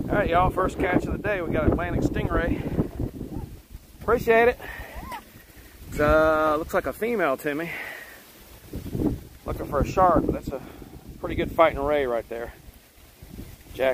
All right, y'all, first catch of the day. We got Atlantic Stingray. Appreciate it. It's, looks like a female to me. Looking for a shark, but that's a pretty good fighting ray right there.